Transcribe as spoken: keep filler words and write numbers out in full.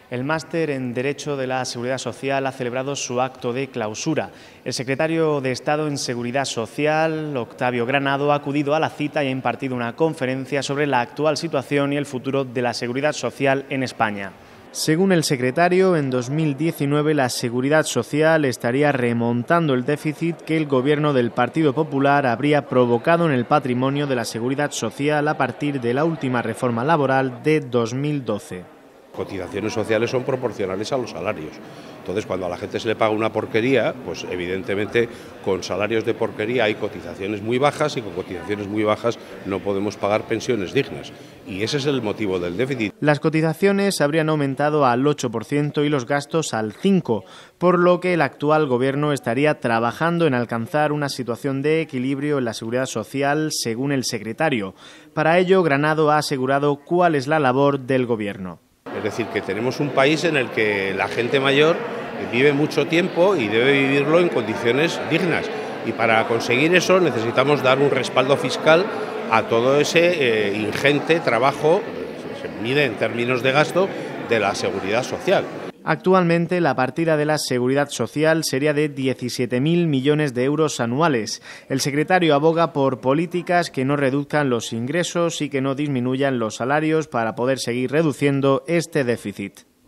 El Máster en Derecho de la Seguridad Social ha celebrado su acto de clausura. El secretario de Estado en Seguridad Social, Octavio Granado, ha acudido a la cita y ha impartido una conferencia sobre la actual situación y el futuro de la seguridad social en España. Según el secretario, en dos mil diecinueve la Seguridad Social estaría remontando el déficit que el gobierno del Partido Popular habría provocado en el patrimonio de la Seguridad Social a partir de la última reforma laboral de dos mil doce. Cotizaciones sociales son proporcionales a los salarios. Entonces, cuando a la gente se le paga una porquería, pues evidentemente con salarios de porquería hay cotizaciones muy bajas y con cotizaciones muy bajas no podemos pagar pensiones dignas. Y ese es el motivo del déficit. Las cotizaciones habrían aumentado al ocho por ciento y los gastos al cinco por ciento, por lo que el actual gobierno estaría trabajando en alcanzar una situación de equilibrio en la seguridad social, según el secretario. Para ello, Granado ha asegurado cuál es la labor del gobierno. Es decir, que tenemos un país en el que la gente mayor vive mucho tiempo y debe vivirlo en condiciones dignas. Y para conseguir eso necesitamos dar un respaldo fiscal a todo ese eh, ingente trabajo, se mide en términos de gasto, de la seguridad social. Actualmente la partida de la Seguridad Social sería de diecisiete mil millones de euros anuales. El secretario aboga por políticas que no reduzcan los ingresos y que no disminuyan los salarios para poder seguir reduciendo este déficit.